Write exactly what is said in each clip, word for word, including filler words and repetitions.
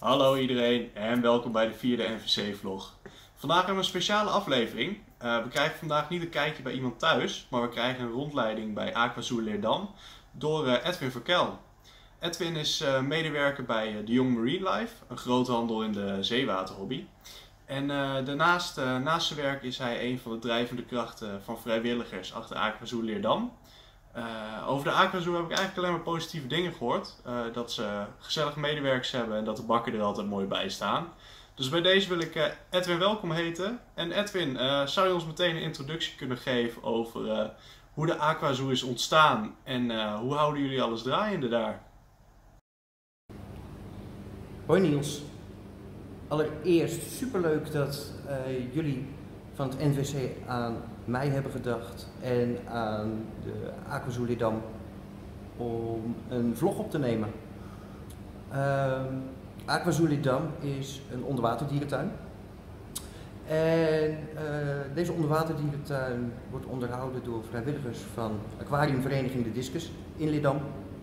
Hallo iedereen en welkom bij de vierde N V C-vlog. Vandaag hebben we een speciale aflevering. Uh, we krijgen vandaag niet een kijkje bij iemand thuis, maar we krijgen een rondleiding bij Aquazoo Leerdam door uh, Edwin Verkel. Edwin is uh, medewerker bij uh, De Jong Marine Life, een groothandel in de zeewaterhobby. En uh, daarnaast, uh, naast zijn werk is hij een van de drijvende krachten van vrijwilligers achter Aquazoo Leerdam. Uh, over de Aquazoo heb ik eigenlijk alleen maar positieve dingen gehoord. Uh, dat ze gezellige medewerkers hebben en dat de bakken er altijd mooi bij staan. Dus bij deze wil ik uh, Edwin welkom heten. En Edwin, uh, zou je ons meteen een introductie kunnen geven over uh, hoe de Aquazoo is ontstaan en uh, hoe houden jullie alles draaiende daar? Hoi Niels. Allereerst superleuk dat uh, jullie van het N V C aan mij hebben gedacht en aan de Aquazoo Leerdam om een vlog op te nemen. Uh, Aquazoo Leerdam is een onderwaterdierentuin. En uh, deze onderwaterdierentuin wordt onderhouden door vrijwilligers van Aquariumvereniging De Discus in Leerdam.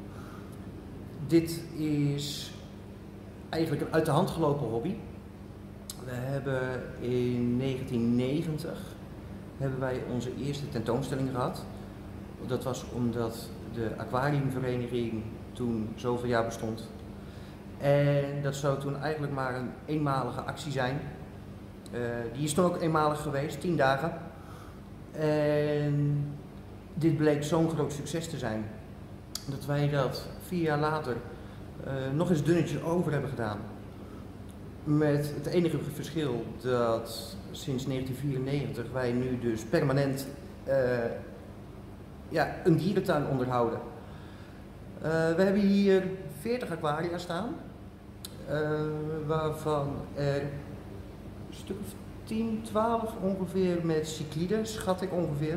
Dit is eigenlijk een uit de hand gelopen hobby. We hebben in negentien negentig hebben wij onze eerste tentoonstelling gehad. Dat was omdat de Aquariumvereniging toen zoveel jaar bestond. En dat zou toen eigenlijk maar een eenmalige actie zijn. Uh, die is toen ook eenmalig geweest, tien dagen. En dit bleek zo'n groot succes te zijn, dat wij dat vier jaar later uh, nog eens dunnetjes over hebben gedaan. Met het enige verschil dat sinds negentien vierennegentig wij nu dus permanent uh, ja, een dierentuin onderhouden. Uh, we hebben hier veertig aquaria staan, uh, waarvan er een stuk of tien, twaalf ongeveer met cycliden, schat ik ongeveer.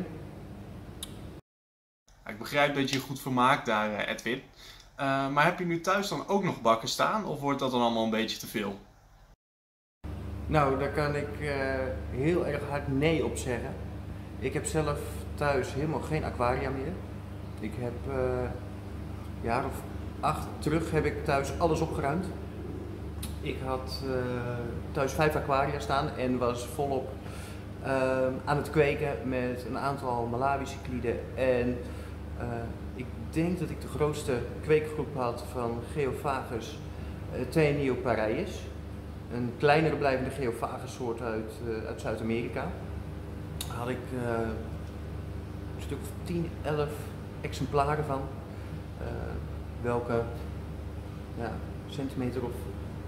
Ik begrijp dat je je goed vermaakt daar, Edwin. Uh, maar heb je nu thuis dan ook nog bakken staan of wordt dat dan allemaal een beetje te veel? Nou, daar kan ik uh, heel erg hard nee op zeggen. Ik heb zelf thuis helemaal geen aquaria meer. Ik heb uh, een jaar of acht terug heb ik thuis alles opgeruimd. Ik had uh, thuis vijf aquaria staan en was volop uh, aan het kweken met een aantal Malawi-cycliden. En uh, ik denk dat ik de grootste kweekgroep had van Geophagus uh, Taenioparaeus. Een kleinere blijvende Geophagus soort uit, uh, uit Zuid-Amerika. Daar had ik uh, een stuk of tien, elf exemplaren van. Uh, welke ja, centimeter of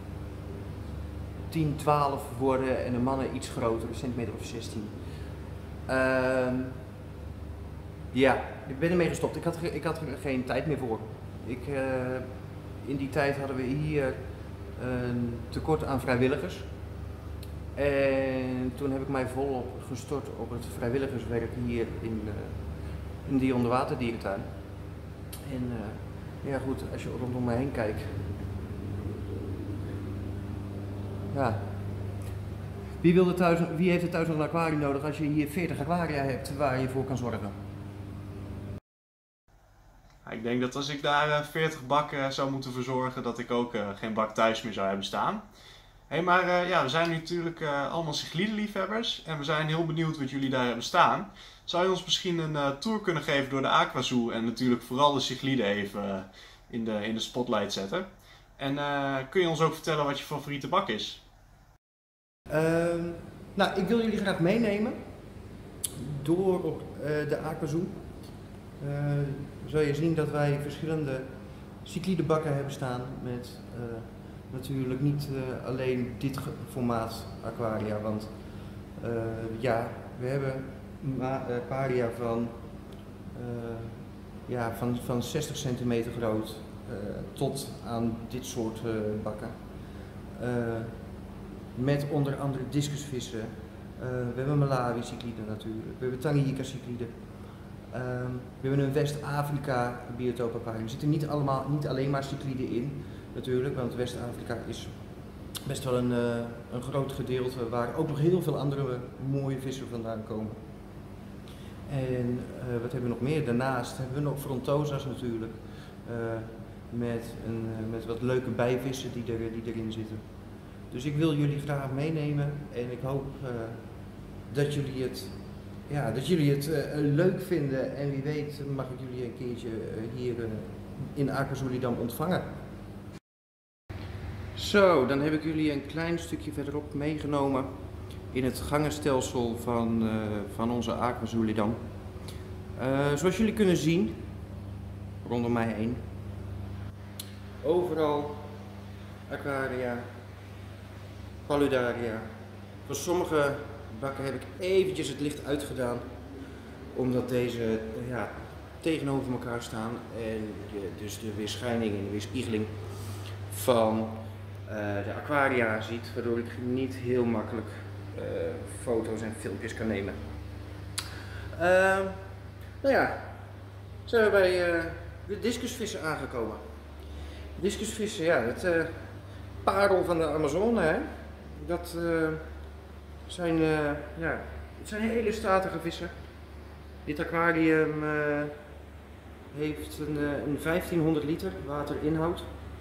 tien, twaalf worden en de mannen iets groter, een centimeter of zestien. Uh, ja, ik ben ermee gestopt. Ik had, ik had er geen tijd meer voor. Ik, uh, in die tijd hadden we hier een tekort aan vrijwilligers. En toen heb ik mij volop gestort op het vrijwilligerswerk hier in, uh, in die onderwaterdierentuin. En uh, ja goed, als je rondom me heen kijkt. Ja. Wie, wil er thuis, wie heeft er thuis nog een aquarium nodig als je hier veertig aquaria hebt waar je voor kan zorgen? Ik denk dat als ik daar veertig bakken zou moeten verzorgen, dat ik ook uh, geen bak thuis meer zou hebben staan. Hey, maar uh, ja, we zijn natuurlijk uh, allemaal cyclidenliefhebbers en we zijn heel benieuwd wat jullie daar hebben staan. Zou je ons misschien een uh, tour kunnen geven door de Aquazoo en natuurlijk vooral de cycliden even uh, in, de, in de spotlight zetten? En uh, kun je ons ook vertellen wat je favoriete bak is? Uh, nou, ik wil jullie graag meenemen door op uh, de Aquazoo. Uh, zul je zien dat wij verschillende cyclidebakken hebben staan met uh, natuurlijk niet uh, alleen dit formaat aquaria, want uh, ja, we hebben aquaria van, uh, ja, van, van zestig centimeter groot uh, tot aan dit soort uh, bakken. Uh, met onder andere discusvissen, uh, we hebben Malawi-cycliden natuurlijk, we hebben Tanganyika-cycliden. Um, we hebben een West-Afrika biotoop aquarium. Er zitten niet, allemaal, niet alleen maar cycliden in, natuurlijk, want West-Afrika is best wel een, uh, een groot gedeelte waar ook nog heel veel andere mooie vissen vandaan komen. En uh, wat hebben we nog meer? Daarnaast hebben we nog Frontosa's natuurlijk. Uh, met, een, met wat leuke bijvissen die, er, die erin zitten. Dus ik wil jullie graag meenemen en ik hoop uh, dat jullie het, ja, dat jullie het uh, leuk vinden en wie weet mag ik jullie een keertje uh, hier uh, in Aquazulidam ontvangen. Zo, dan heb ik jullie een klein stukje verderop meegenomen in het gangenstelsel van, uh, van onze Aquazulidam. Uh, zoals jullie kunnen zien, rondom mij heen, overal aquaria, paludaria. Voor sommige bakken heb ik eventjes het licht uitgedaan, omdat deze ja, tegenover elkaar staan en je dus de weerschijning en de weerspiegeling van uh, de aquaria ziet, waardoor ik niet heel makkelijk uh, foto's en filmpjes kan nemen. Uh, nou ja, zijn we bij uh, de discusvissen aangekomen. Discusvissen, ja, het uh, parel van de Amazone, hè? Dat uh, zijn, uh, ja, het zijn hele statige vissen. Dit aquarium uh, heeft een, uh, een vijftienhonderd liter waterinhoud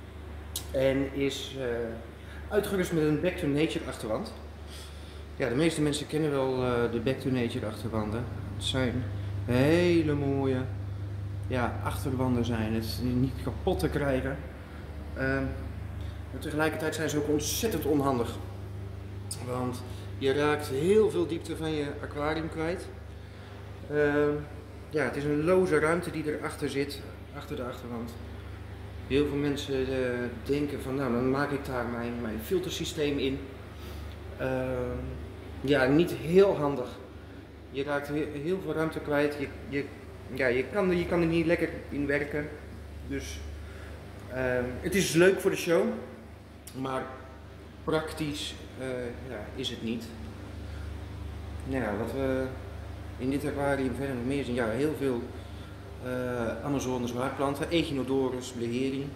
en is uh, uitgerust met een Back to Nature achterwand. Ja, de meeste mensen kennen wel uh, de Back to Nature achterwanden. Het zijn hele mooie ja, achterwanden zijn, het is niet kapot te krijgen. Uh, maar tegelijkertijd zijn ze ook ontzettend onhandig. Want je raakt heel veel diepte van je aquarium kwijt. Uh, ja, het is een loze ruimte die erachter zit, achter de achterwand. Heel veel mensen uh, denken van nou, dan maak ik daar mijn, mijn filtersysteem in. Uh, ja, niet heel handig. Je raakt heel, heel veel ruimte kwijt. Je, je, ja, je, kan, je kan er niet lekker in werken. Dus uh, het is leuk voor de show, maar praktisch uh, ja, is het niet. Nou ja, wat we in dit aquarium verder nog meer zien, ja, heel veel uh, Amazone zwaardplanten, Echinodorus, Bleheri.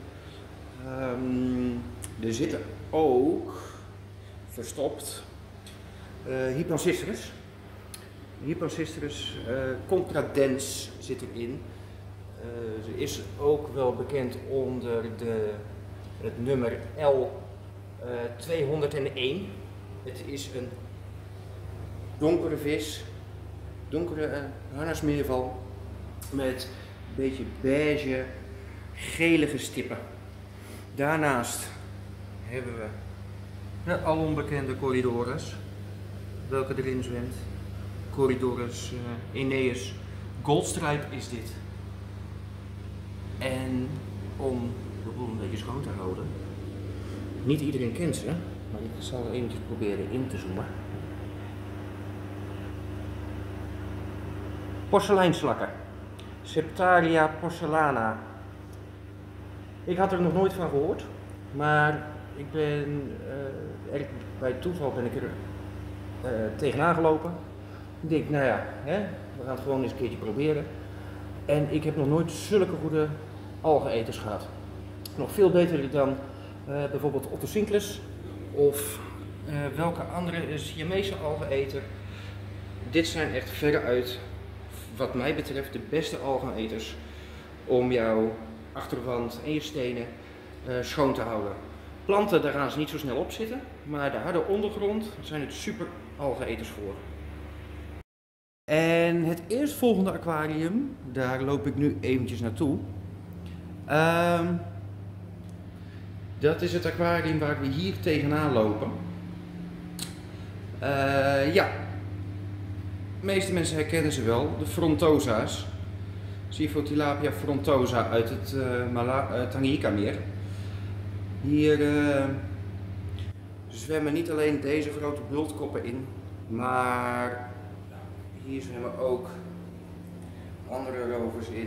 Um, er zitten ook verstopt uh, Hypnocystrus. Hypnocystrus uh, contradens zit erin. Uh, ze is ook wel bekend onder de, het nummer L tweehonderdéén. Het is een donkere vis, donkere uh, harnasmeerval met een beetje beige, gelige stippen. Daarnaast hebben we de alombekende Corydoras, welke erin zwemt. Corydoras uh, Aeneas Goldstripe is dit. En om de boel een beetje schoon te houden, niet iedereen kent ze, maar ik zal er eventjes proberen in te zoomen. Porseleinslakken, Septaria porcellana. Ik had er nog nooit van gehoord, maar ik ben uh, er, bij toeval ben ik er uh, tegenaan gelopen. Ik denk, nou ja, hè, we gaan het gewoon eens een keertje proberen. En ik heb nog nooit zulke goede algeneters gehad. Nog veel beter dan uh, bijvoorbeeld Otocinclus of uh, welke andere Siamese algeneter. Dit zijn echt veruit, wat mij betreft, de beste algeneters om jouw achterwand en je stenen uh, schoon te houden. Planten, daar gaan ze niet zo snel op zitten, maar de harde ondergrond zijn het super algeneters voor. En het eerstvolgende aquarium, daar loop ik nu eventjes naartoe. Um, dat is het aquarium waar we hier tegenaan lopen. Uh, ja, de meeste mensen herkennen ze wel, de frontosa's. Siphotilapia frontosa uit het uh, uh, Tanganyika-meer. Hier uh, zwemmen niet alleen deze grote bultkoppen in, maar hier zwemmen ook andere rovers in.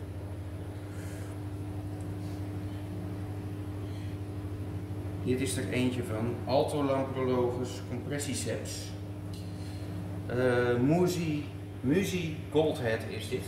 Dit is er eentje van, Altolamprologus compressiceps. Uh, Musi, Musi Goldhead is dit.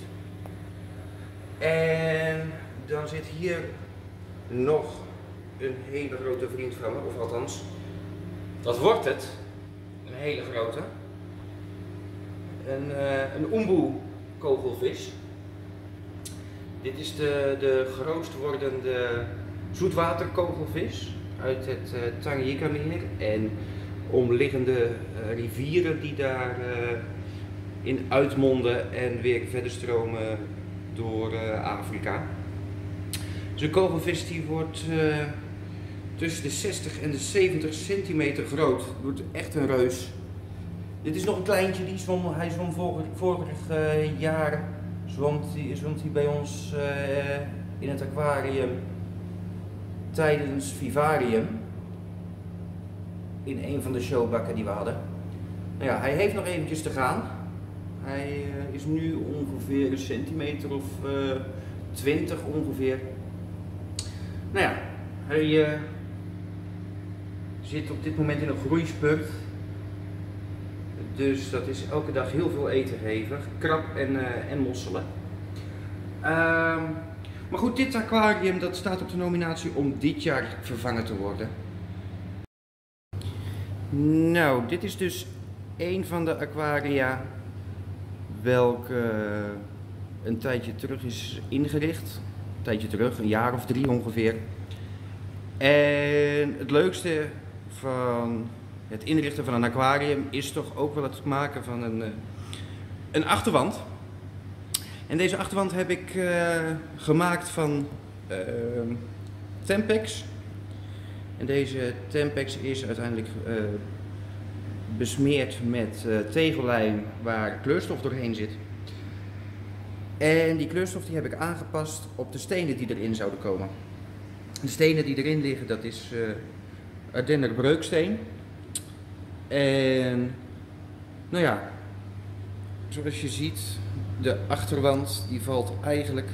En dan zit hier nog een hele grote vriend van me, of althans, dat wordt het. Een hele grote. Een, uh, een umbu kogelvis. Dit is de, de grootst wordende zoetwaterkogelvis uit het uh, Tanganyika-meer en omliggende uh, rivieren die daar uh, in uitmonden en weer verder stromen door uh, Afrika. Dus een kogelvis die wordt uh, tussen de zestig en de zeventig centimeter groot. Het wordt echt een reus. Dit is nog een kleintje, die zwom, hij zwom vorig, vorig uh, jaar zwemt hij, zwemt hij bij ons uh, in het aquarium tijdens Vivarium. In een van de showbakken die we hadden. Nou ja, hij heeft nog eventjes te gaan. Hij uh, is nu ongeveer een centimeter of uh, twintig ongeveer. Nou ja, hij uh, zit op dit moment in een groeispurt. Dus dat is elke dag heel veel eten geven, krab en, uh, en mosselen. Uh, maar goed, dit aquarium dat staat op de nominatie om dit jaar vervangen te worden. Nou, dit is dus een van de aquaria welke uh, een tijdje terug is ingericht. Een tijdje terug, een jaar of drie ongeveer. En het leukste van het inrichten van een aquarium is toch ook wel het maken van een, uh, een achterwand. En deze achterwand heb ik uh, gemaakt van uh, Tempex. En deze Tempex is uiteindelijk uh, besmeerd met uh, tegellijm waar kleurstof doorheen zit. En die kleurstof die heb ik aangepast op de stenen die erin zouden komen. De stenen die erin liggen, dat is uh, Ardenner breuksteen. En nou ja, zoals je ziet, de achterwand die valt eigenlijk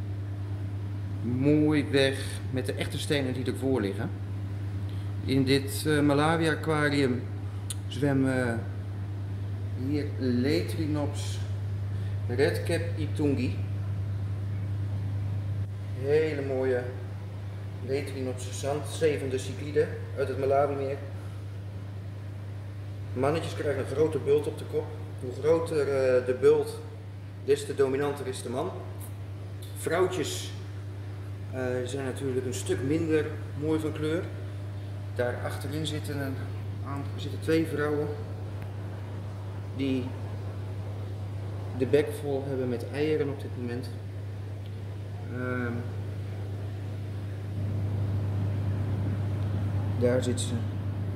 mooi weg met de echte stenen die ervoor liggen. In dit uh, Malawi aquarium zwemmen hier Letrinops redcap itungi. Hele mooie Letrinops zandzevende cyclide uit het Malawi meer. Mannetjes krijgen een grote bult op de kop. Hoe groter uh, de bult, des te dominanter is de man. Vrouwtjes uh, zijn natuurlijk een stuk minder mooi van kleur. Daar achterin zitten, een, zitten twee vrouwen die de bek vol hebben met eieren op dit moment. Uh, daar zitten ze.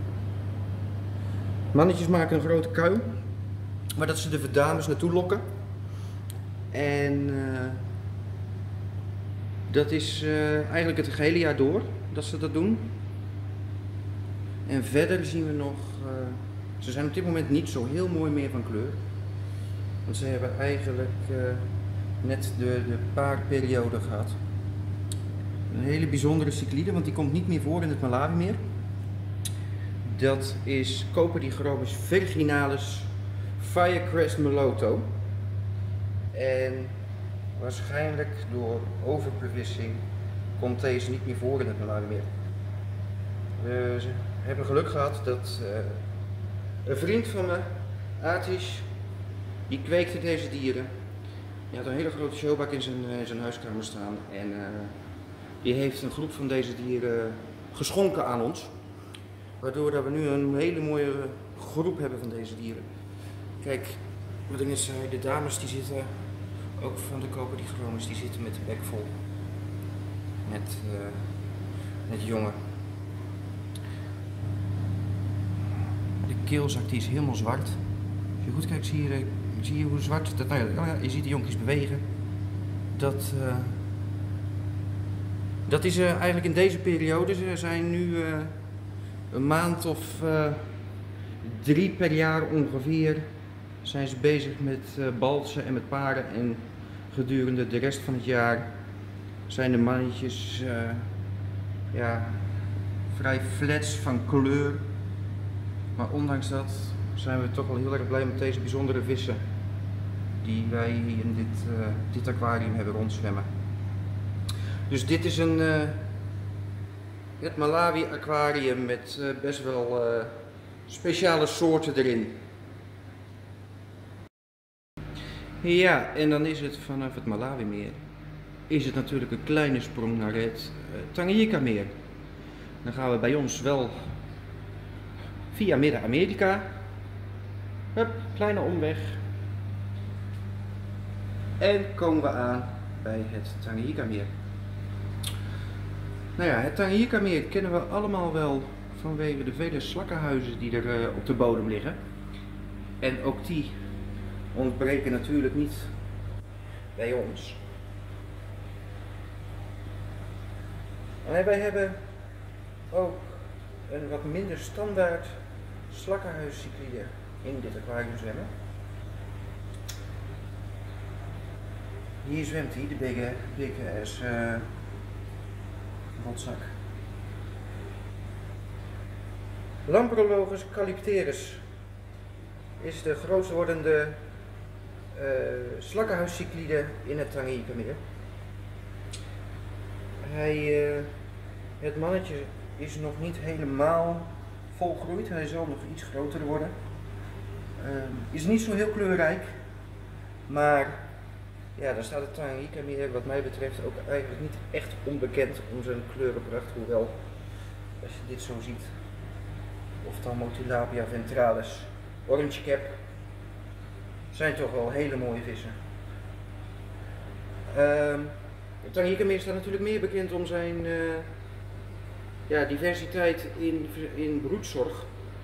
Mannetjes maken een grote kuil, maar dat ze de dames naartoe lokken. En uh, dat is uh, eigenlijk het gehele jaar door dat ze dat doen. En verder zien we nog, uh, ze zijn op dit moment niet zo heel mooi meer van kleur. Want ze hebben eigenlijk uh, net de, de paarperiode gehad. Een hele bijzondere cyclide, want die komt niet meer voor in het Malawi meer. Dat is Coperigrobus virginalis Firecrest meloto. En waarschijnlijk door overbevissing komt deze niet meer voor in het Malawi meer. We hebben geluk gehad dat uh, een vriend van me, Atish, die kweekte deze dieren. Die had een hele grote showbak in zijn, in zijn huiskamer staan en uh, die heeft een groep van deze dieren geschonken aan ons. Waardoor dat we nu een hele mooie groep hebben van deze dieren. Kijk, wat ik net zei, de dames die zitten, ook van de Coperigrobus, die zitten met de bek vol. Met, uh, met jongen. De keelzak die is helemaal zwart. Als je goed kijkt zie je, zie je hoe zwart, dat, nou ja, oh ja, je ziet de jonkies bewegen. Dat, uh, dat is uh, eigenlijk in deze periode, ze zijn nu uh, een maand of uh, drie per jaar ongeveer zijn ze bezig met uh, balsen en met paren en gedurende de rest van het jaar zijn de mannetjes uh, ja, vrij flats van kleur, maar ondanks dat zijn we toch wel heel erg blij met deze bijzondere vissen die wij hier in dit, uh, dit aquarium hebben rondzwemmen. Dus dit is een uh, het Malawi aquarium met uh, best wel uh, speciale soorten erin. Ja, en dan is het vanaf het Malawi meer is het natuurlijk een kleine sprong naar het uh, Tanganyika-meer. Dan gaan we bij ons wel via Midden-Amerika. Hup, kleine omweg. En komen we aan bij het Tanganyika-meer. Nou ja, het Tanganyika-meer kennen we allemaal wel vanwege de vele slakkenhuizen die er uh, op de bodem liggen. En ook die ontbreken natuurlijk niet bij ons. En wij hebben ook een wat minder standaard slakkenhuiscyclide in dit aquarium zwemmen. Hier zwemt hij, de big, big ass uh, rotzak. Lamprologus calypterus is de grootst wordende uh, slakkenhuiscyclide in het Tanganyika-meer. Hij, uh, het mannetje is nog niet helemaal volgroeid, hij zal nog iets groter worden. Uh, is niet zo heel kleurrijk, maar ja, daar staat het Tanganyika-meer wat mij betreft ook eigenlijk niet echt onbekend om zijn kleurenpracht, hoewel als je dit zo ziet, Ophthalmotilapia ventralis, orange cap, zijn toch wel hele mooie vissen. Uh, het Tanganyika-meer staat natuurlijk meer bekend om zijn uh, ja, diversiteit in, in broedzorg.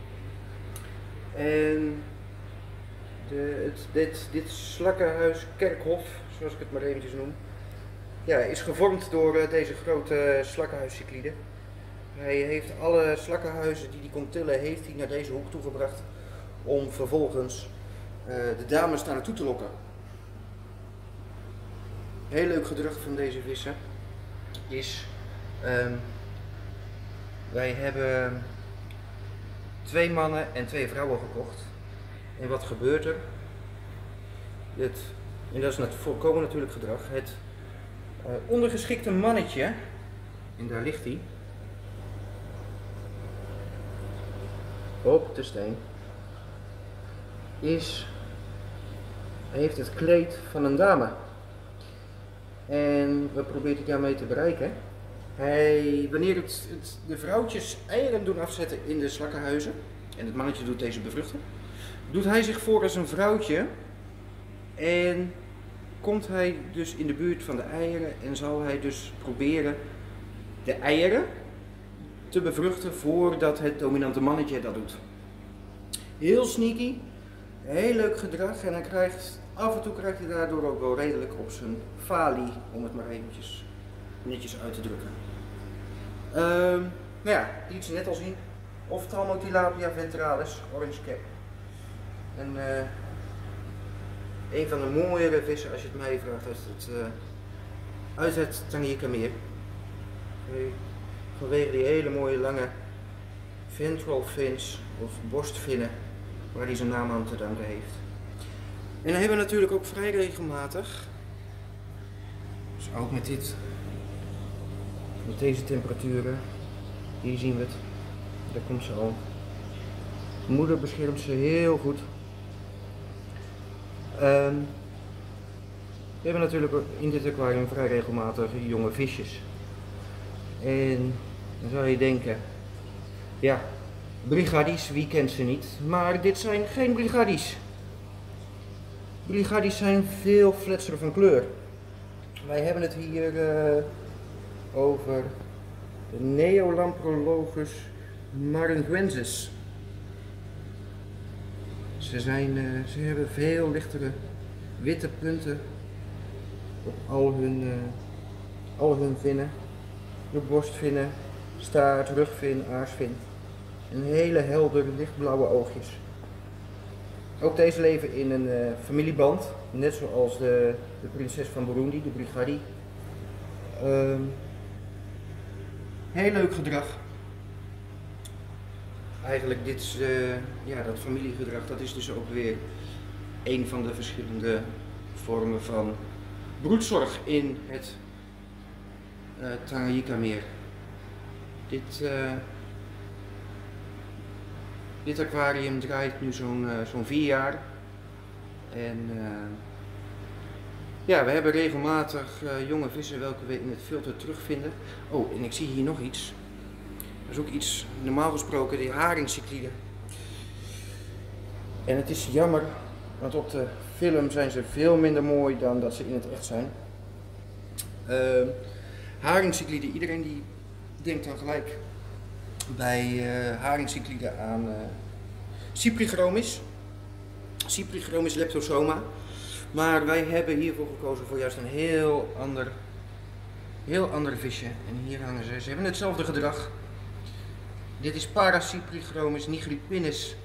En de, het, dit, dit slakkenhuis kerkhof, zoals ik het maar eventjes noem, ja, is gevormd door uh, deze grote slakkenhuiscyclide. Hij heeft alle slakkenhuizen die hij kon tillen, heeft hij naar deze hoek toegebracht om vervolgens uh, de dames daar naartoe te lokken. Heel leuk gedrag van deze vissen is, um, wij hebben twee mannen en twee vrouwen gekocht. En wat gebeurt er? Het, en dat is het volkomen natuurlijk gedrag. Het uh, ondergeschikte mannetje, en daar ligt hij, op de steen, is, heeft het kleed van een dame. En wat probeert hij daarmee te bereiken? Hij, wanneer het, het, de vrouwtjes eieren doen afzetten in de slakkenhuizen, en het mannetje doet deze bevruchten, doet hij zich voor als een vrouwtje en komt hij dus in de buurt van de eieren en zal hij dus proberen de eieren te bevruchten voordat het dominante mannetje dat doet. Heel sneaky, heel leuk gedrag en hij krijgt, af en toe krijgt hij daardoor ook wel redelijk op zijn falie, om het maar eventjes netjes uit te drukken. Um, nou ja, iets net al zien, Ophthalmotilapia ventralis, orange cap. En uh, een van de mooiere vissen, als je het mij vraagt, uit het, uh, uit het Tanganyika-meer. Vanwege die hele mooie lange ventral fins of borstvinnen waar hij zijn naam aan te danken heeft. En dan hebben we natuurlijk ook vrij regelmatig, dus ook met dit, met deze temperaturen, hier zien we het, daar komt ze al. De moeder beschermt ze heel goed. Um, we hebben natuurlijk in dit aquarium vrij regelmatig jonge visjes. En dan zou je denken, ja, brigadies, wie kent ze niet? Maar dit zijn geen brigadies. Brigadies zijn veel fletser van kleur. Wij hebben het hier uh, over de Neolamprologus maringuensis. Ze, zijn, uh, ze hebben veel lichtere witte punten op al hun, uh, al hun vinnen. De borstvinnen, staart, rugvin, aarsvin. En hele helder lichtblauwe oogjes. Ook deze leven in een uh, familieband, net zoals de, de prinses van Burundi, de brigadi. Um, heel leuk gedrag. Eigenlijk dit, uh, ja, dat familiegedrag, dat is dus ook weer een van de verschillende vormen van broedzorg in het uh, Tanganyika-meer. Dit, uh, dit aquarium draait nu zo'n uh, zo'n vier jaar en uh, Ja, we hebben regelmatig uh, jonge vissen welke we in het filter terugvinden. Oh, en ik zie hier nog iets. Dat is ook iets, normaal gesproken, die haringcycliden. En het is jammer, want op de film zijn ze veel minder mooi dan dat ze in het echt zijn. Uh, haringcycliden, iedereen die denkt dan gelijk bij uh, haringcycliden aan uh, Cyprichromis. Cyprichromis leptosoma. Maar wij hebben hiervoor gekozen voor juist een heel ander, heel ander visje. En hier hangen ze. Ze hebben hetzelfde gedrag. Dit is Paracyprichromis nigripinis.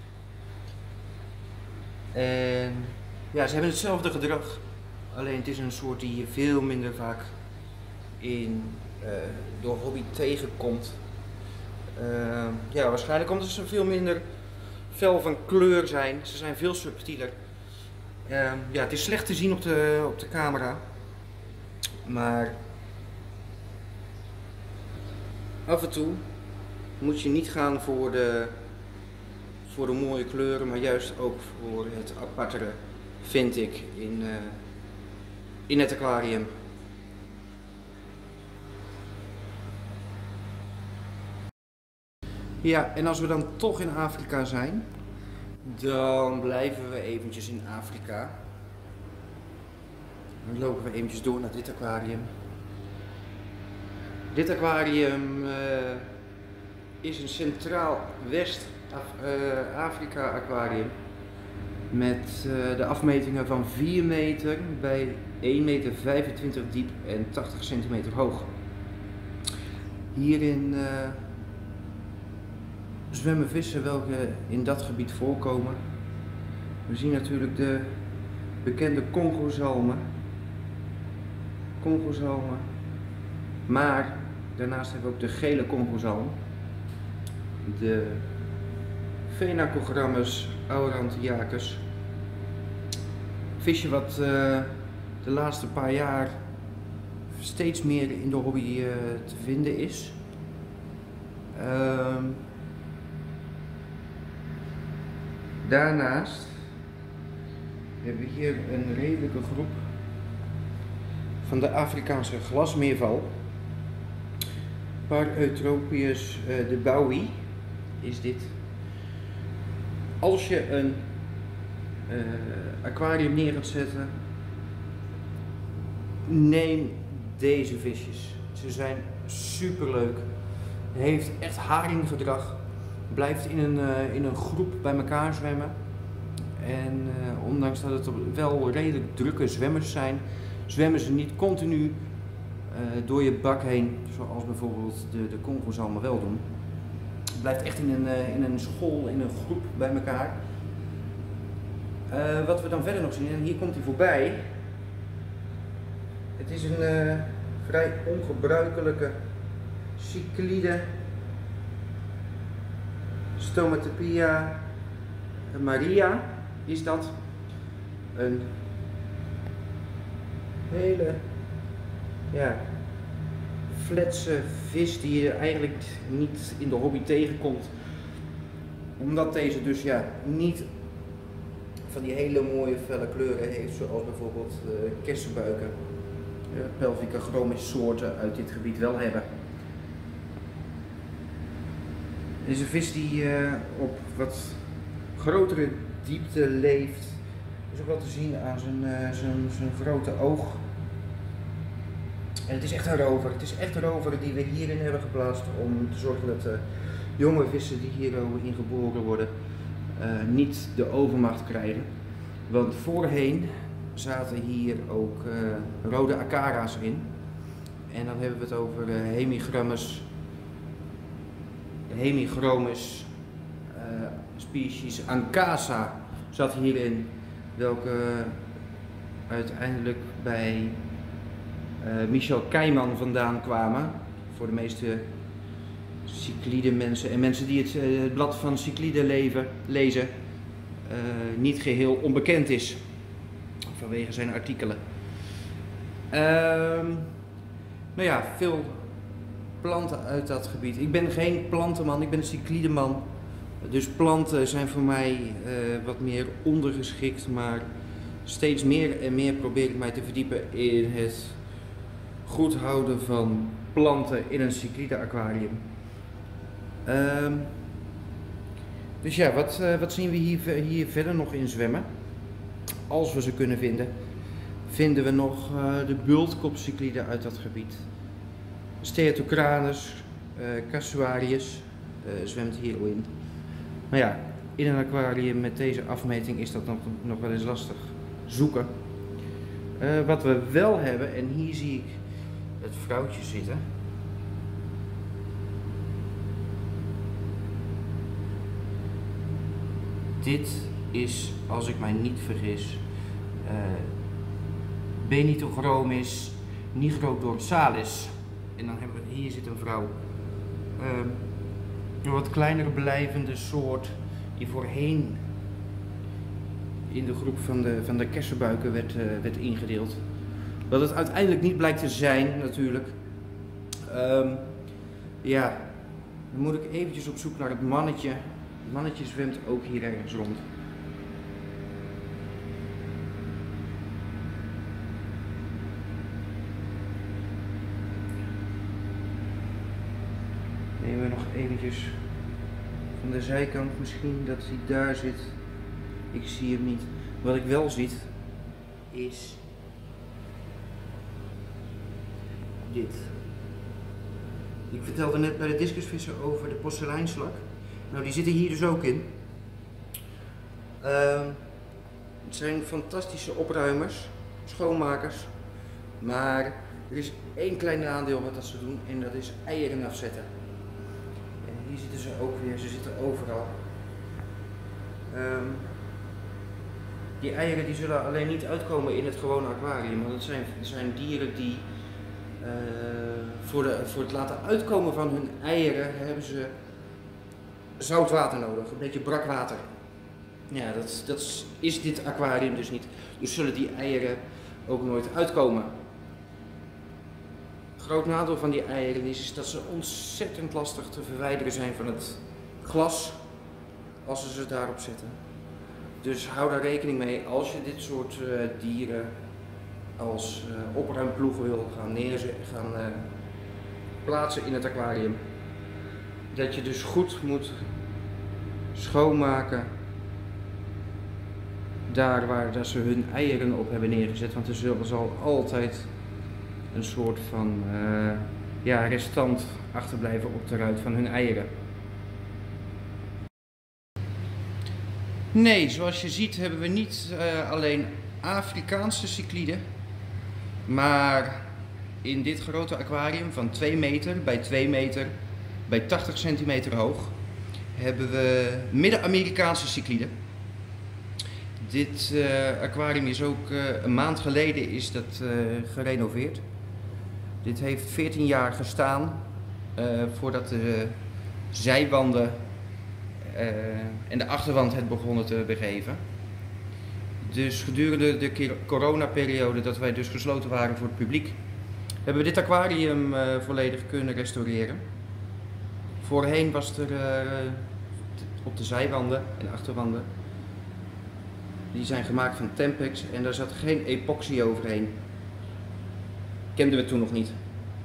En ja, ze hebben hetzelfde gedrag. Alleen het is een soort die je veel minder vaak in uh, door hobby tegenkomt. Uh, ja, waarschijnlijk omdat ze veel minder fel van kleur zijn. Ze zijn veel subtieler. Uh, ja, het is slecht te zien op de, op de camera. Maar af en toe moet je niet gaan voor de, voor de mooie kleuren, maar juist ook voor het apartere, vind ik, in, uh, in het aquarium. Ja, en als we dan toch in Afrika zijn, dan blijven we eventjes in Afrika. Dan lopen we eventjes door naar dit aquarium. Dit aquarium uh, is een Centraal West-Afrika uh, aquarium met uh, de afmetingen van vier meter bij één meter vijfentwintig diep en tachtig centimeter hoog. Hierin uh, zwemmen vissen welke in dat gebied voorkomen. We zien natuurlijk de bekende Congozalmen. Congozalmen. Maar daarnaast hebben we ook de gele Congozalm. De Phenacogrammus aurantiacus. Visje wat uh, de laatste paar jaar steeds meer in de hobby uh, te vinden is. Uh, Daarnaast hebben we hier een redelijke groep van de Afrikaanse glasmeerval. Pareutropius uh, de Bowie is dit. Als je een uh, aquarium neer gaat zetten, neem deze visjes. Ze zijn super leuk. Heeft echt haringgedrag. Blijft in een, uh, in een groep bij elkaar zwemmen. En uh, ondanks dat het wel redelijk drukke zwemmers zijn, zwemmen ze niet continu uh, door je bak heen, zoals bijvoorbeeld de, de Congozalmen wel doen. Het blijft echt in een, uh, in een school, in een groep bij elkaar. Uh, wat we dan verder nog zien, en hier komt hij voorbij. Het is een uh, vrij ongebruikelijke cyclide. Stomatopia Maria is dat. Een hele ja, fletse vis die je eigenlijk niet in de hobby tegenkomt. Omdat deze dus ja, niet van die hele mooie felle kleuren heeft, zoals bijvoorbeeld uh, kersenbuiken, uh, Pelvica chromis soorten uit dit gebied wel hebben. Het is een vis die uh, op wat grotere diepte leeft. Dat is ook wel te zien aan zijn, uh, zijn, zijn grote oog. En het is echt een rover. Het is echt een rover die we hierin hebben geplaatst om te zorgen dat de jonge vissen die hierin geboren worden uh, niet de overmacht krijgen. Want voorheen zaten hier ook uh, rode acara's in. En dan hebben we het over uh, Hemigrammus. Hemichromis uh, species Ancasa zat hierin, welke uiteindelijk bij uh, Michel Keijman vandaan kwamen. Voor de meeste cyclide mensen en mensen die het, uh, het blad van cyclide leven, lezen, uh, niet geheel onbekend is vanwege zijn artikelen. Uh, nou ja, veel planten uit dat gebied. Ik ben geen plantenman, ik ben een cyclideman. Dus planten zijn voor mij uh, wat meer ondergeschikt, maar steeds meer en meer probeer ik mij te verdiepen in het goed houden van planten in een cyclide aquarium. Um, dus ja, wat, uh, wat zien we hier, hier verder nog in zwemmen? Als we ze kunnen vinden, vinden we nog uh, de bultkopcycliden uit dat gebied. Steatocranus, uh, Casuarius uh, zwemt hier in. Maar ja, in een aquarium met deze afmeting is dat nog, nog wel eens lastig zoeken. Uh, wat we wel hebben, en hier zie ik het vrouwtje zitten. Dit is, als ik mij niet vergis, uh, Benitochromis nigrodorsalis. En dan hebben we, hier zit een vrouw. Uh, een wat kleiner blijvende soort die voorheen in de groep van de, van de kersenbuiken werd, uh, werd ingedeeld. Wat het uiteindelijk niet blijkt te zijn natuurlijk. Um, ja, dan moet ik eventjes op zoek naar het mannetje. Het mannetje zwemt ook hier ergens rond. Nemen we nog eventjes van de zijkant, misschien dat hij daar zit. Ik zie hem niet. Wat ik wel zie is dit. Ik vertelde net bij de discusvissen over de porseleinslak. Nou, die zitten hier dus ook in. Uh, het zijn fantastische opruimers, schoonmakers. Maar er is één klein nadeel wat dat ze doen en dat is eieren afzetten. En hier zitten ze ook weer, ze zitten overal. Um, die eieren die zullen alleen niet uitkomen in het gewone aquarium, want het zijn, het zijn dieren die uh, voor, de, voor het laten uitkomen van hun eieren hebben ze zout water nodig, een beetje brak water. Ja, dat, dat is dit aquarium dus niet. Dus zullen die eieren ook nooit uitkomen. Groot nadeel van die eieren is, is dat ze ontzettend lastig te verwijderen zijn van het glas als ze ze daarop zetten. Dus hou daar rekening mee als je dit soort uh, dieren als uh, opruimploegen wil gaan neerzetten, gaan uh, plaatsen in het aquarium. Dat je dus goed moet schoonmaken daar waar dat ze hun eieren op hebben neergezet, want er zal, zal altijd een soort van uh, ja, restant achterblijven op de ruit van hun eieren. Nee, zoals je ziet hebben we niet uh, alleen Afrikaanse cycliden, maar in dit grote aquarium van twee meter bij twee meter bij tachtig centimeter hoog hebben we Midden-Amerikaanse cycliden. Dit uh, aquarium is ook uh, een maand geleden is dat uh, gerenoveerd. Dit heeft veertien jaar gestaan uh, voordat de zijwanden uh, en de achterwand het begonnen te begeven. Dus gedurende de coronaperiode dat wij dus gesloten waren voor het publiek, hebben we dit aquarium uh, volledig kunnen restaureren. Voorheen was er uh, op de zijwanden en achterwanden, die zijn gemaakt van Tempex en daar zat geen epoxy overheen. Kenden we toen nog niet.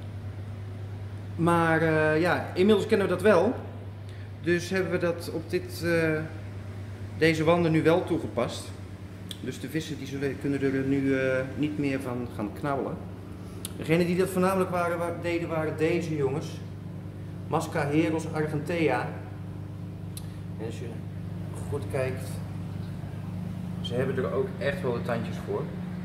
Maar uh, ja, inmiddels kennen we dat wel. Dus hebben we dat op dit, uh, deze wanden nu wel toegepast. Dus de vissen die zullen, kunnen er nu uh, niet meer van gaan knabbelen. Degenen die dat voornamelijk waren, waar, deden waren deze jongens. Mascaheros argentea. En als je goed kijkt, ze hebben er ook echt wel de tandjes voor.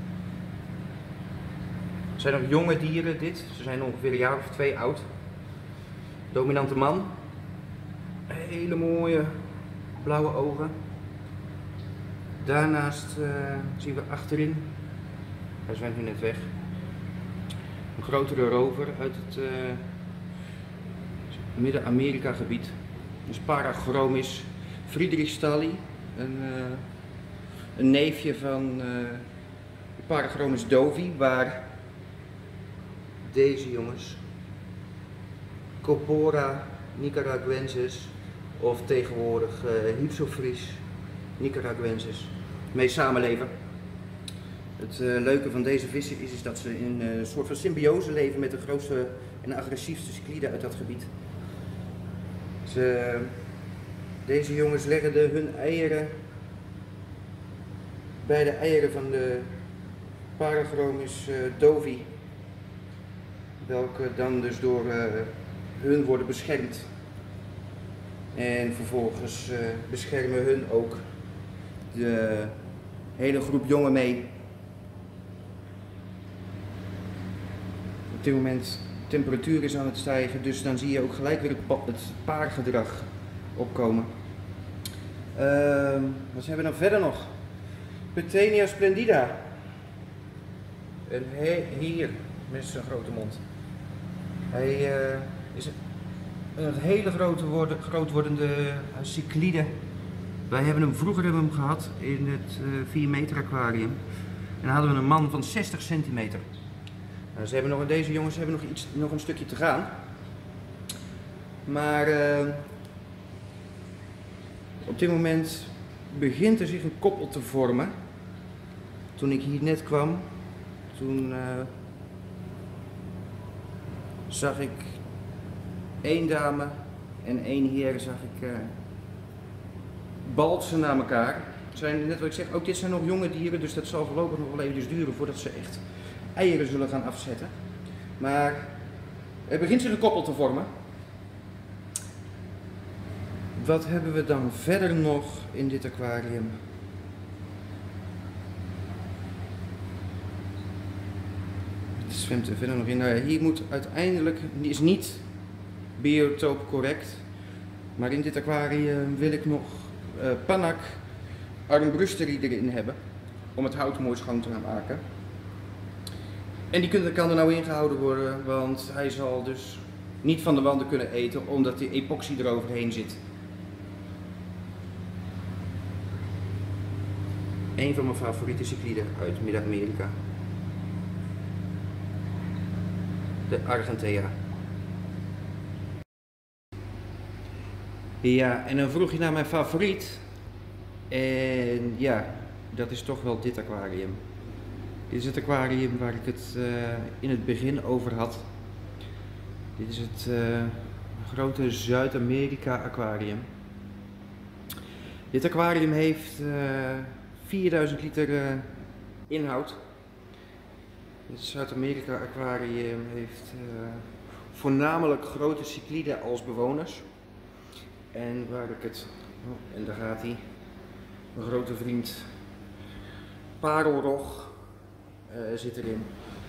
Het zijn nog jonge dieren dit, ze zijn ongeveer een jaar of twee oud. Dominante man. Hele mooie blauwe ogen. Daarnaast uh, zien we achterin, hij zwemt nu net weg, een grotere rover uit het uh, Midden-Amerika gebied. Dat is Paragromis friedrichsthali, een, uh, een neefje van uh, Paragromis dovi, waar deze jongens, Copora nicaraguensis of tegenwoordig uh, Hypsophris nicaraguensis, mee samenleven. Het uh, leuke van deze vissen is, is dat ze in uh, een soort van symbiose leven met de grootste en agressiefste cycliden uit dat gebied. Ze, deze jongens leggen de, hun eieren bij de eieren van de Parachromis uh, dovi, welke dan dus door uh, hun worden beschermd. En vervolgens uh, beschermen hun ook de hele groep jongen mee. Op dit moment de temperatuur is aan het stijgen, dus dan zie je ook gelijk weer het, pa het paargedrag opkomen. Uh, wat hebben we dan verder nog? Petrenia splendida. Een he hier met zijn grote mond. Hij uh, is een hele grote worden, groot wordende uh, cyclide. Wij hebben hem vroeger hebben hem gehad in het uh, vier meter aquarium. En dan hadden we een man van zestig centimeter. Nou, ze hebben nog, deze jongens hebben nog, iets, nog een stukje te gaan. Maar uh, op dit moment begint er zich een koppel te vormen. Toen ik hier net kwam, toen uh, zag ik één dame en één heer zag ik uh, balsen naar elkaar. Het zijn, net wat ik zeg, ook dit zijn nog jonge dieren, dus dat zal voorlopig nog wel even duren voordat ze echt eieren zullen gaan afzetten. Maar er begint zich een koppel te vormen. Wat hebben we dan verder nog in dit aquarium? Het zwemt er verder nog in. Nou ja, hier moet uiteindelijk, is niet biotoop correct, maar in dit aquarium wil ik nog uh, Panak armbrusteri erin hebben, om het hout mooi schoon te gaan maken. En die kan er nou ingehouden worden, want hij zal dus niet van de wanden kunnen eten, omdat die epoxy eroverheen zit. Een van mijn favoriete cycliden uit Midden-Amerika. De Argentea. Ja, en dan vroeg je naar mijn favoriet. En ja, dat is toch wel dit aquarium. Dit is het aquarium waar ik het uh, in het begin over had. Dit is het uh, grote Zuid-Amerika aquarium. Dit aquarium heeft uh, vierduizend liter uh, inhoud. Het Zuid-Amerika aquarium heeft uh, voornamelijk grote cycliden als bewoners. En waar ik het, oh, en daar gaat hij, mijn grote vriend parelrog uh, zit erin.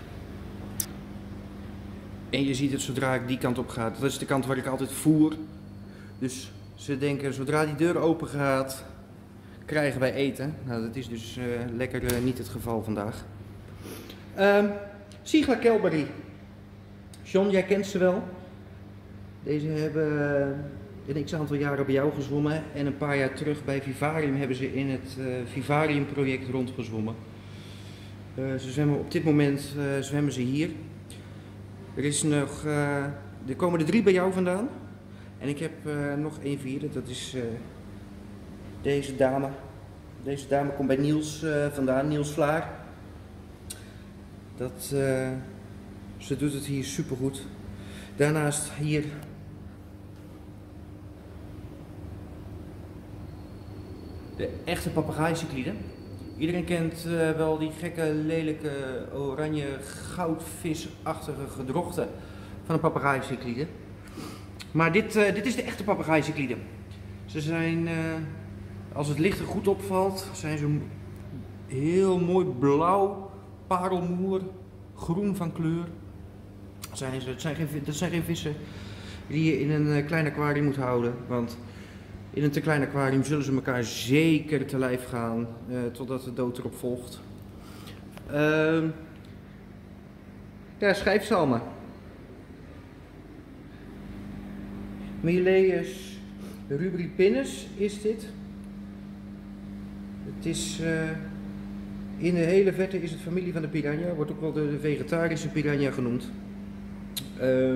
En je ziet het zodra ik die kant op ga, dat is de kant waar ik altijd voer. Dus ze denken, zodra die deur open gaat, krijgen wij eten. Nou, dat is dus uh, lekker uh, niet het geval vandaag. Um, Sigla Kelberry. John, jij kent ze wel. Deze hebben uh, een x-aantal jaren bij jou gezwommen. En een paar jaar terug bij Vivarium hebben ze in het uh, Vivarium project rondgezwommen. Uh, ze zwemmen, op dit moment uh, zwemmen ze hier. Er, is nog, uh, er komen er drie bij jou vandaan. En ik heb uh, nog een vierde, dat is uh, deze dame. Deze dame komt bij Niels uh, vandaan, Niels Vlaar. Dat, uh, ze doet het hier supergoed. Daarnaast hier de echte papegaaicycliden. Iedereen kent uh, wel die gekke, lelijke, oranje, goudvisachtige gedrochten van een papegaaicyclide. Maar dit, uh, dit is de echte papegaaicyclide. Ze zijn, uh, als het licht er goed opvalt, zijn ze heel mooi blauw, parelmoer, groen van kleur. Zijn ze, het zijn geen, dat zijn geen vissen die je in een uh, klein aquarium moet houden. Want in een te klein aquarium zullen ze elkaar zeker te lijf gaan, uh, totdat de dood erop volgt. Uh, ja, schijfzalmen. Mileus rubripinus is dit. Het is, uh, in de hele verte is het familie van de piranha, wordt ook wel de, de vegetarische piranha genoemd. Uh,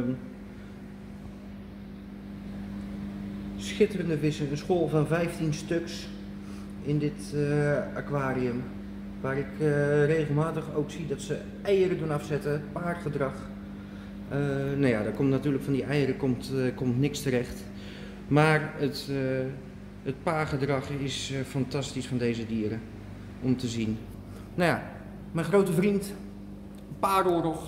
Schitterende vissen, een school van vijftien stuks in dit uh, aquarium. waar ik uh, regelmatig ook zie dat ze eieren doen afzetten, paargedrag. Uh, nou ja, daar komt natuurlijk van die eieren komt, uh, komt niks terecht. Maar het, uh, het paargedrag is uh, fantastisch van deze dieren om te zien. Nou ja, mijn grote vriend, Paaroorlog.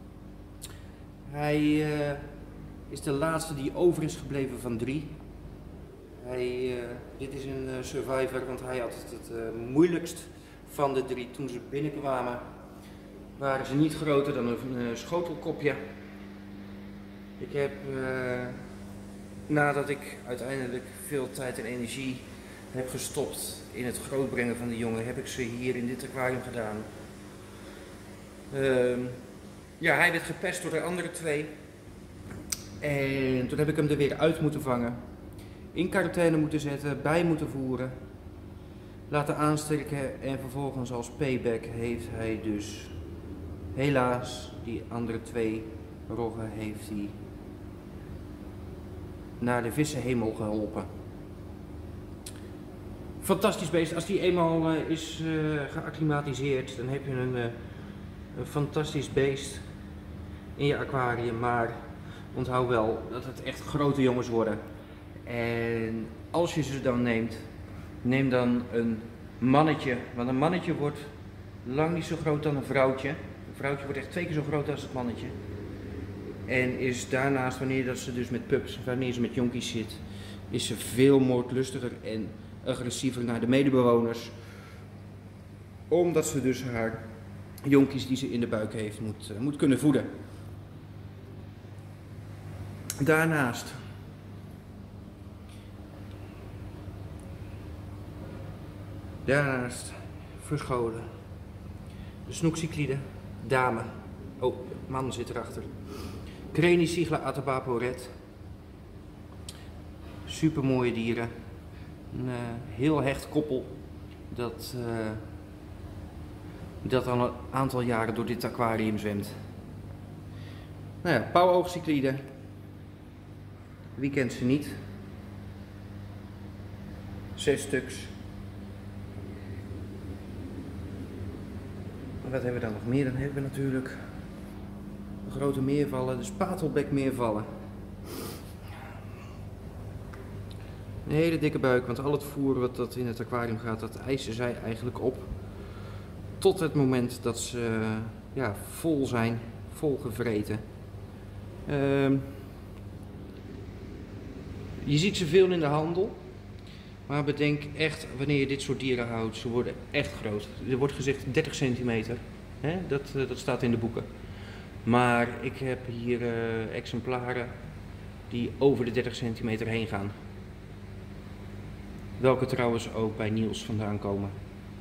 Hij uh, is de laatste die over is gebleven van drie. Hij, uh, dit is een uh, survivor, want hij had het het uh, moeilijkst van de drie. Toen ze binnenkwamen waren ze niet groter dan een uh, schotelkopje. Ik heb, uh, nadat ik uiteindelijk veel tijd en energie heb gestopt in het grootbrengen van de jongen, heb ik ze hier in dit aquarium gedaan. Uh, ja, hij werd gepest door de andere twee. En toen heb ik hem er weer uit moeten vangen. In quarantaine moeten zetten, bij moeten voeren, laten aansterken en vervolgens als payback heeft hij dus helaas die andere twee roggen heeft hij naar de vissenhemel geholpen. Fantastisch beest. Als die eenmaal uh, is uh, geacclimatiseerd, dan heb je een, uh, een fantastisch beest in je aquarium. Maar onthoud wel dat het echt grote jongens worden. En als je ze dan neemt, neem dan een mannetje. Want een mannetje wordt lang niet zo groot dan een vrouwtje. Een vrouwtje wordt echt twee keer zo groot als het mannetje. En is daarnaast, wanneer dat ze dus met pups, wanneer ze met jonkies zit, is ze veel moordlustiger en agressiever naar de medebewoners. Omdat ze dus haar jonkies die ze in de buik heeft moet, uh, moet kunnen voeden. Daarnaast Daarnaast verscholen de snoekcyclide, dame, oh, man zit erachter, Crenisigla atabaporet, super mooie dieren, een uh, heel hecht koppel dat, uh, dat al een aantal jaren door dit aquarium zwemt. Nou ja, pauwoogcyclide, wie kent ze niet, zes stuks. Wat hebben we dan nog meer? Dan hebben we natuurlijk de grote meervallen, de spatelbekmeervallen. Een hele dikke buik, want al het voer wat dat in het aquarium gaat, dat eisen zij eigenlijk op. Tot het moment dat ze ja, vol zijn, vol gevreten. Uh, je ziet ze veel in de handel. Maar bedenk echt, wanneer je dit soort dieren houdt, ze worden echt groot. Er wordt gezegd dertig centimeter, hè? Dat, uh, dat staat in de boeken. Maar ik heb hier uh, exemplaren die over de dertig centimeter heen gaan. Welke trouwens ook bij Niels vandaan komen.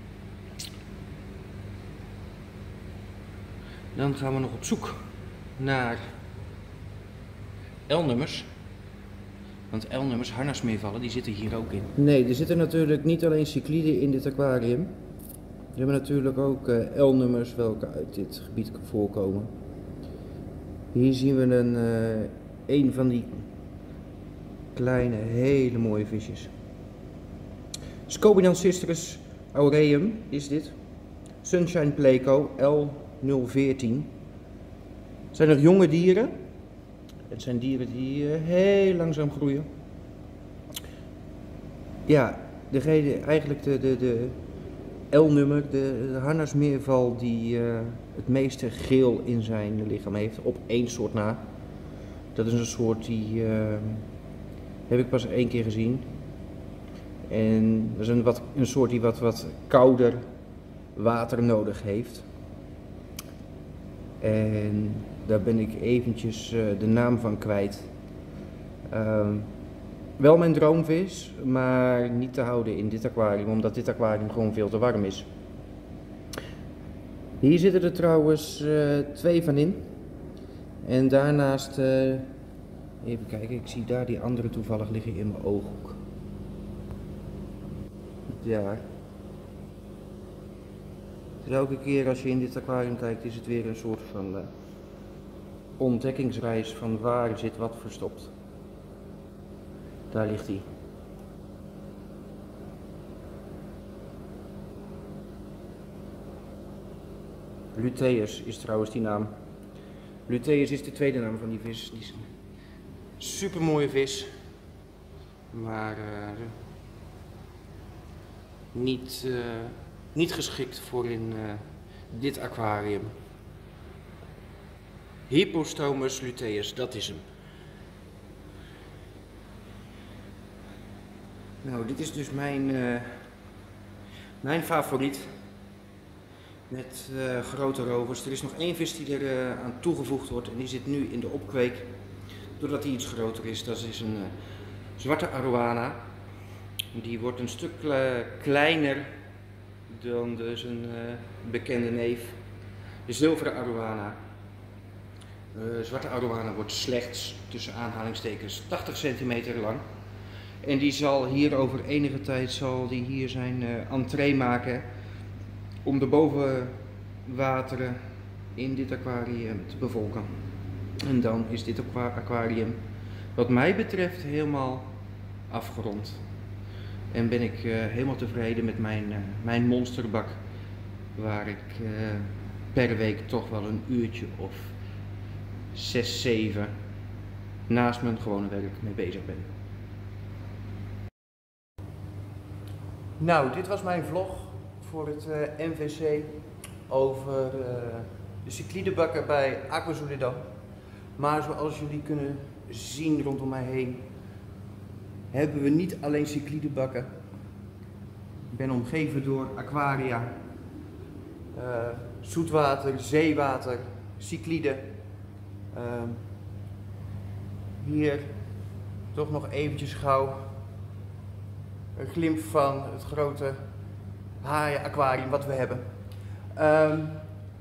Dan gaan we nog op zoek naar L-nummers. Want L-nummers, harnasmeervallen, die zitten hier ook in. Nee, er zitten natuurlijk niet alleen cycliden in dit aquarium. We hebben natuurlijk ook uh, L-nummers welke uit dit gebied voorkomen. Hier zien we een, uh, een van die kleine, hele mooie visjes. Scobian cistrus aureum is dit. Sunshine pleco L nul veertien. Het zijn nog jonge dieren. Het zijn dieren die uh, heel langzaam groeien. Ja, degene, eigenlijk de, de, de L-nummer, de, de harnasmeerval die uh, het meeste geel in zijn lichaam heeft, op één soort na. Dat is een soort die uh, heb ik pas één keer gezien. En dat is een, wat, een soort die wat, wat kouder water nodig heeft. En daar ben ik eventjes uh, de naam van kwijt. Uh, wel mijn droomvis, maar niet te houden in dit aquarium, omdat dit aquarium gewoon veel te warm is. Hier zitten er trouwens uh, twee van in. En daarnaast, uh, even kijken, ik zie daar die andere toevallig liggen in mijn ooghoek. Daar. Dus elke keer als je in dit aquarium kijkt, is het weer een soort van uh, ontdekkingsreis van waar zit wat verstopt. Daar ligt hij. Luteus is trouwens die naam. Luteus is de tweede naam van die vis. Die is een super mooie vis. Maar uh, niet, uh, niet geschikt voor in uh, dit aquarium. Hippostromus luteus, dat is hem. Nou, dit is dus mijn, uh, mijn favoriet. Met uh, grote rovers. Er is nog één vis die er uh, aan toegevoegd wordt en die zit nu in de opkweek. Doordat hij iets groter is. Dat is een uh, zwarte arowana. Die wordt een stuk uh, kleiner dan de, zijn uh, bekende neef. De zilveren arowana. Uh, zwarte arowana wordt slechts, tussen aanhalingstekens, tachtig centimeter lang. En die zal hier over enige tijd zal die hier zijn uh, entree maken om de bovenwateren in dit aquarium te bevolken. En dan is dit aquarium wat mij betreft helemaal afgerond. En ben ik uh, helemaal tevreden met mijn, uh, mijn monsterbak, waar ik uh, per week toch wel een uurtje of zes, zeven naast mijn gewone werk mee bezig ben. Nou, dit was mijn vlog voor het uh, N V C over uh, de cyclidebakken bij Aquazoo Leerdam. Maar zoals jullie kunnen zien rondom mij heen, hebben we niet alleen cyclidebakken. Ik ben omgeven door aquaria, uh, zoetwater, zeewater, cyclide. Uh, hier toch nog eventjes gauw een glimp van het grote haaien-aquarium wat we hebben. Um,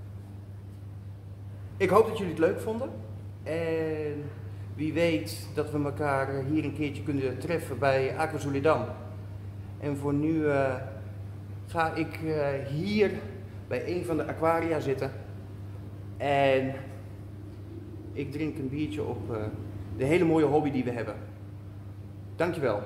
ik hoop dat jullie het leuk vonden. En wie weet dat we elkaar hier een keertje kunnen treffen bij Aquazoo Leerdam. En voor nu uh, ga ik uh, hier bij een van de aquaria zitten. En ik drink een biertje op uh, de hele mooie hobby die we hebben. Dankjewel.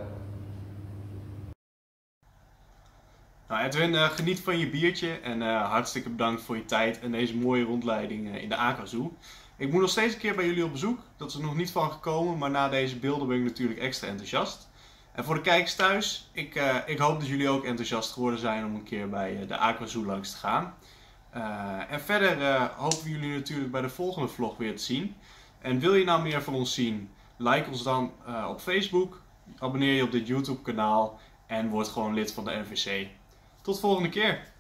Nou Edwin, uh, geniet van je biertje en uh, hartstikke bedankt voor je tijd en deze mooie rondleiding uh, in de Aquazoo. Ik moet nog steeds een keer bij jullie op bezoek, dat is er nog niet van gekomen, maar na deze beelden ben ik natuurlijk extra enthousiast. En voor de kijkers thuis, ik, uh, ik hoop dat jullie ook enthousiast geworden zijn om een keer bij uh, de Aquazoo langs te gaan. Uh, en verder uh, hopen we jullie natuurlijk bij de volgende vlog weer te zien. En wil je nou meer van ons zien, like ons dan uh, op Facebook, abonneer je op dit YouTube kanaal en word gewoon lid van de N V C. Tot de volgende keer!